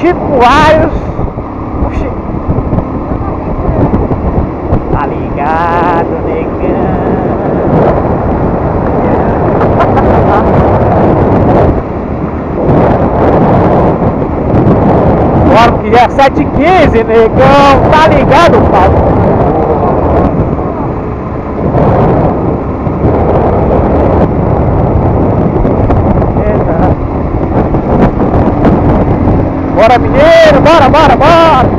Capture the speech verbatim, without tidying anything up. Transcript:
Chico Arias. Oxi. Tá ligado, negão. Bora que já é sete e quinze, negão. Tá ligado, Paulo? Bora, mineiro, bora, bora, bora!